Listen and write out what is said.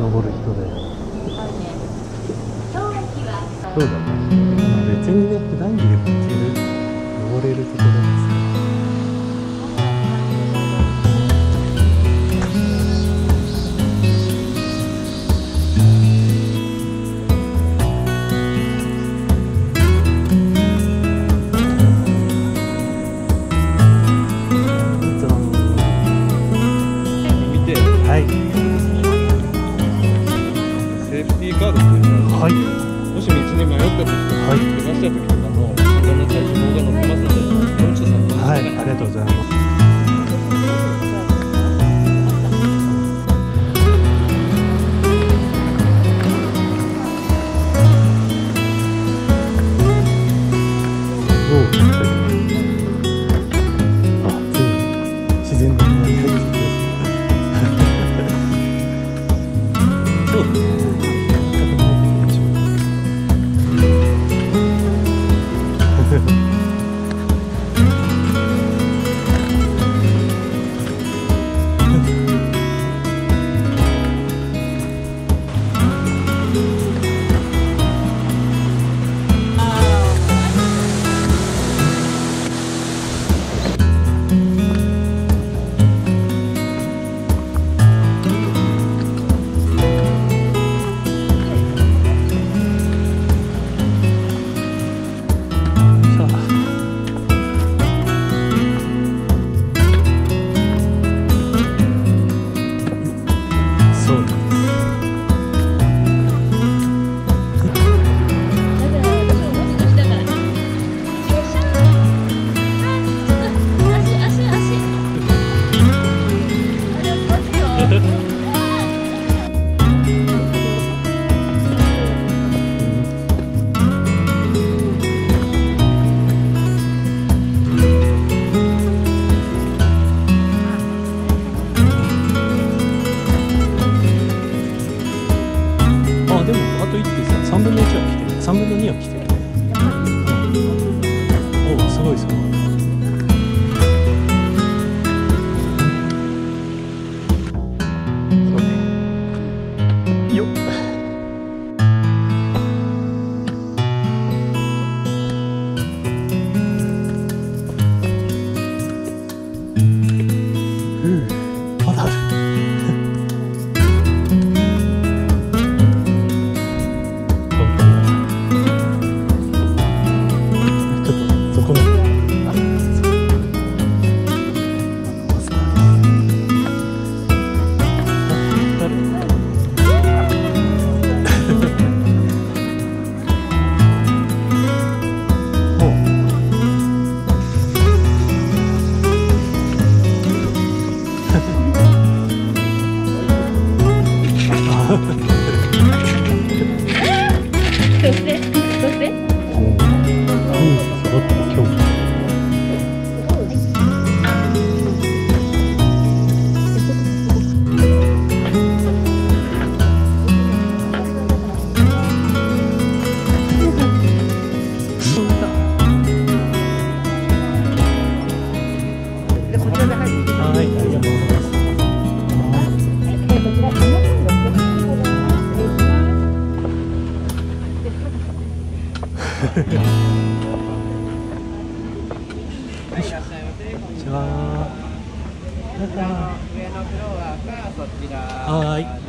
登る人で。そうだね。別にね、普段着でも行ける、登れるところです。 セーフティーカードっていうのは、 はい、 もし道に迷った時とか、怪我した時とかも、簡単な対処法が載ってますので、もう一度参考にしてください。 はい、ありがとうございます。自然の周り入ってきます。そうですね。でもあと1ってさ、3分の1は来てる、3分の2は来てるね。おお、すごいすごい。そうね。よっ。まだある。はい。